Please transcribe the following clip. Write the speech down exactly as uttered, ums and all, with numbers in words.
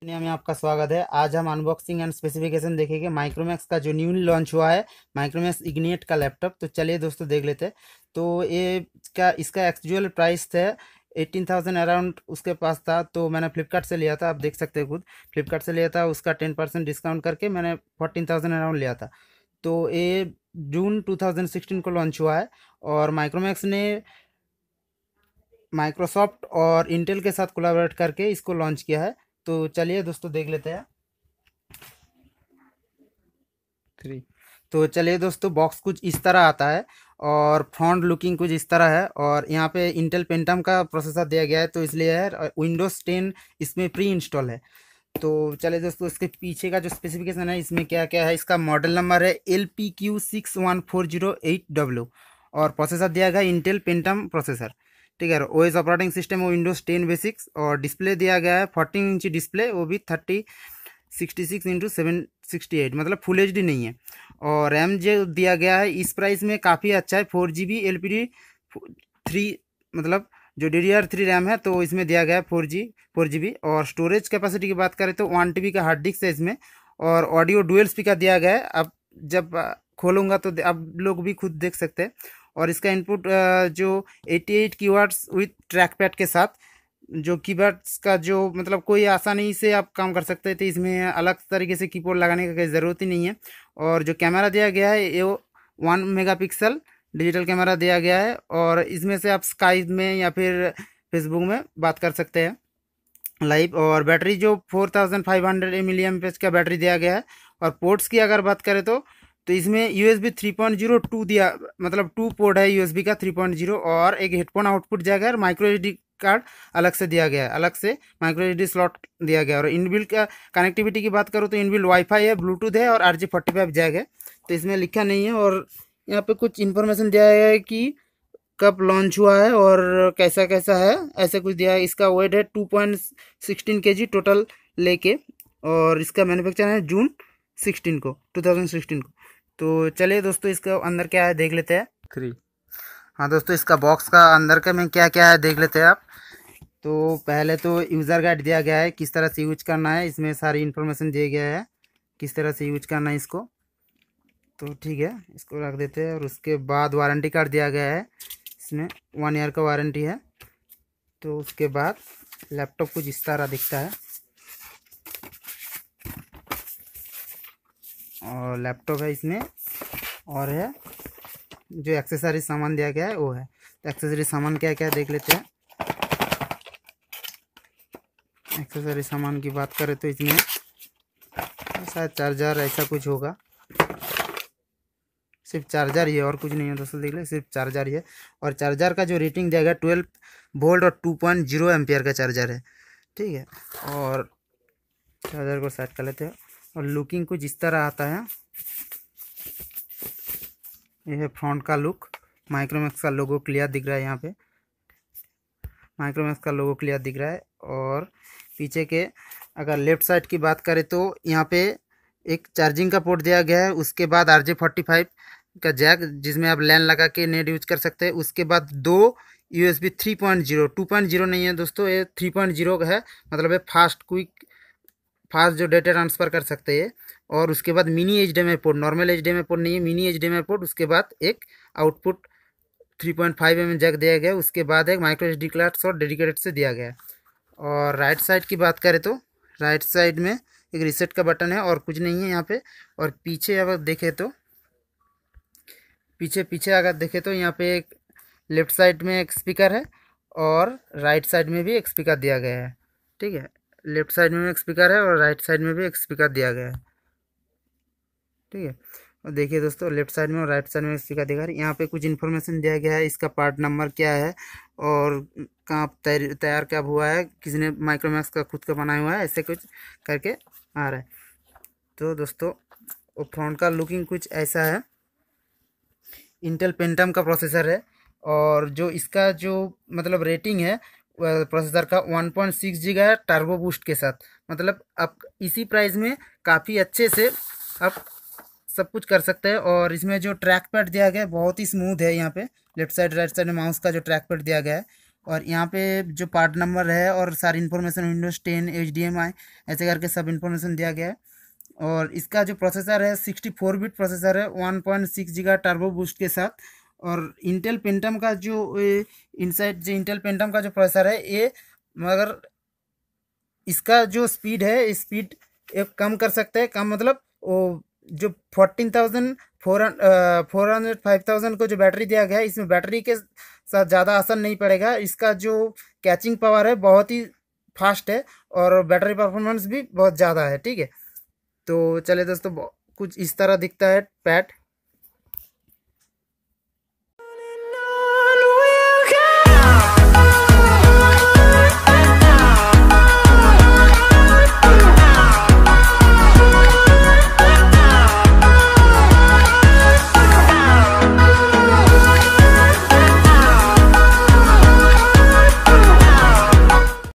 दुनिया में आपका स्वागत है। आज हम अनबॉक्सिंग एंड स्पेसिफिकेशन देखेंगे माइक्रोमैक्स का जो न्यू लॉन्च हुआ है, माइक्रोमैक्स इग्निएट का लैपटॉप। तो चलिए दोस्तों देख लेते हैं। तो ये क्या इसका एक्चुअल प्राइस है एटीन थाउजेंड अराउंड उसके पास था। तो मैंने फ्लिपकार्ट से लिया था, आप देख सकते हैं खुद। फ्लिपकार्ट से लिया था, उसका टेन परसेंट डिस्काउंट करके मैंने फोर्टीन थाउजेंड अराउंड लिया था। तो ये जून टू थाउजेंड सिक्सटीन को लॉन्च हुआ है और माइक्रोमैक्स ने माइक्रोसॉफ्ट और इंटेल के साथ कोलैबोरेट करके इसको लॉन्च किया है। तो चलिए दोस्तों देख लेते हैं। थ्री तो चलिए दोस्तों, बॉक्स कुछ इस तरह आता है और फ्रंट लुकिंग कुछ इस तरह है। और यहाँ पे इंटेल पेंटम का प्रोसेसर दिया गया है, तो इसलिए है विंडोज़ टेन इसमें प्री इंस्टॉल है। तो चलिए दोस्तों, इसके पीछे का जो स्पेसिफिकेशन है इसमें क्या क्या है। इसका मॉडल नंबर है L P Q six one four zero eight W और प्रोसेसर दिया गया इंटेल पेंटम प्रोसेसर। ठीक है, ओएस ऑपरेटिंग सिस्टम वो विंडोज़ टेन बेसिक्स और डिस्प्ले दिया गया है फोर्टीन इंची डिस्प्ले, वो भी thirty sixty six into seven sixty eight, मतलब फुल एच डी नहीं है। और रैम जो दिया गया है इस प्राइस में काफ़ी अच्छा है, four G B L P D three, मतलब जो D D R three RAM है तो इसमें दिया गया है four G four G B. और स्टोरेज कैपेसिटी की बात करें तो वन टी बी का हार्ड डिस्क है इसमें। और ऑडियो डुअल स्पीकर दिया गया है। अब जब आ, खोलूँगा तो आप लोग भी खुद देख सकते हैं। और इसका इनपुट जो eighty eight keywords with track pad के साथ, जो कीबोर्ड्स का जो मतलब कोई आसानी से आप काम कर सकते थे, इसमें अलग तरीके से कीबोर्ड लगाने का कोई ज़रूरत ही नहीं है। और जो कैमरा दिया गया है ये वन मेगापिक्सल डिजिटल कैमरा दिया गया है और इसमें से आप स्काइप में या फिर फेसबुक में बात कर सकते हैं लाइव। और बैटरी जो four thousand five hundred milli M page का बैटरी दिया गया है। और पोर्ट्स की अगर बात करें तो तो इसमें U S B three point zero two दिया, मतलब टू पोर्ट है यू एस बी का थ्री पॉइंट जीरो, और एक हेडफोन आउटपुट जाएगा और माइक्रो एस डी कार्ड अलग से दिया गया है, अलग से माइक्रो एस डी स्लॉट दिया गया है। और इनबिल्ट का कनेक्टिविटी की बात करूँ तो इनबिल्ट वाईफाई है, ब्लूटूथ है और R J forty five jack है। तो इसमें लिखा नहीं है। और यहाँ पे कुछ इन्फॉर्मेशन दिया गया है कि कब लॉन्च हुआ है और कैसा कैसा है, ऐसे कुछ दिया है। इसका वेट है टू पॉइंट सिक्सटीन के जी टोटल लेके, और इसका मैन्युफैक्चर है जून सिक्सटीन को टू थाउजेंड सिक्सटीन को। तो चलिए दोस्तों, इसका अंदर क्या है देख लेते हैं। थ्री हाँ दोस्तों, इसका बॉक्स का अंदर का में क्या क्या है देख लेते हैं आप। तो पहले तो यूज़र गाइड दिया गया है, किस तरह से यूज करना है, इसमें सारी इन्फॉर्मेशन दिया गया है किस तरह से यूज करना है इसको। तो ठीक है, इसको रख देते हैं। और उसके बाद वारंटी कार्ड दिया गया है, इसमें वन ईयर का वारंटी है। तो उसके बाद लैपटॉप कुछ इस तरह दिखता है और लैपटॉप है इसमें। और है जो एक्सेसरी सामान दिया गया है वो है। तो एक्सेसरी सामान क्या क्या देख लेते हैं। एक्सेसरी सामान की बात करें तो इसमें शायद चार्जर ऐसा कुछ होगा, सिर्फ चार्जर ही है और कुछ नहीं है दोस्तों, देख ले सिर्फ चार्जर ही है। और चार्जर का जो रेटिंग दिया गया ट्वेल्व वोल्ट और टू पॉइंट जीरो एम्पियर का चार्जर है। ठीक है, और चार्जर को सेट कर लेते हैं। और लुकिंग कुछ इस तरह आता है, यह है फ्रंट का लुक। माइक्रोमैक्स का लोगो क्लियर दिख रहा है, यहाँ पे माइक्रोमैक्स का लोगो क्लियर दिख रहा है। और पीछे के अगर लेफ्ट साइड की बात करें तो यहाँ पे एक चार्जिंग का पोर्ट दिया गया है। उसके बाद आर जे फोर्टी फाइव का जैक, जिसमें आप लैन लगा के नेट यूज कर सकते हैं। उसके बाद दो U S B three point zero, two point zero नहीं है दोस्तों, ये थ्री पॉइंट जीरो का है, मतलब ये फास्ट क्विक फास्ट जो डेटा ट्रांसफ़र कर सकते हैं। और उसके बाद mini H D M I port, normal H D M I port नहीं है, mini H D M I port. उसके बाद एक output three point five M M jack दिया गया है। उसके बाद एक माइक्रो एच डी कार्ड और डेडिकेटेड से दिया गया है। और राइट साइड की बात करें तो राइट साइड में एक रीसेट का बटन है और कुछ नहीं है यहाँ पे। और पीछे अगर देखें तो पीछे पीछे अगर देखें तो यहाँ पे एक लेफ्ट साइड में एक स्पीकर है और राइट साइड में भी एक स्पीकर दिया गया है। ठीक है, लेफ्ट साइड में एक स्पीकर है और राइट साइड में भी एक स्पीकर दिया गया है। ठीक है, और देखिए दोस्तों, लेफ्ट साइड में और राइट साइड में स्पीकर दिखा रही है। यहाँ पे कुछ इन्फॉर्मेशन दिया गया है, इसका पार्ट नंबर क्या है और कहाँ तैयार तैयार कब हुआ है, किसने माइक्रोमैक्स का खुद का बनाया हुआ है, ऐसे कुछ करके आ रहा है। तो दोस्तों, वो फ्रंट का लुकिंग कुछ ऐसा है। इंटेल पेंटम का प्रोसेसर है और जो इसका जो मतलब रेटिंग है प्रोसेसर का वन पॉइंट सिक्स जी है टर्बो बूस्ट के साथ। मतलब आप इसी प्राइस में काफ़ी अच्छे से आप सब कुछ कर सकते हैं। और इसमें जो ट्रैक पैड दिया गया है बहुत ही स्मूथ है। यहाँ पे लेफ्ट साइड राइट साइड में माउस का जो ट्रैक पैड दिया गया है और यहाँ पे जो पार्ट नंबर है और सारी information Windows ten H D M I ऐसे करके सब इन्फॉर्मेशन दिया गया है। और इसका जो प्रोसेसर है सिक्सटी फोर बिट प्रोसेसर है one point six giga turbo boost के साथ। और इंटेल पेंटम का जो इनसाइड जो इंटेल पेंटम का जो प्रोसेसर है ये, मगर इसका जो स्पीड है स्पीड एक कम कर सकते हैं, कम मतलब वो जो fourteen thousand four four hundred five thousand को जो बैटरी दिया गया है इसमें बैटरी के साथ ज़्यादा असर नहीं पड़ेगा। इसका जो कैचिंग पावर है बहुत ही फास्ट है और बैटरी परफॉर्मेंस भी बहुत ज़्यादा है। ठीक है, तो चलिए दोस्तों, कुछ इस तरह दिखता है पैड।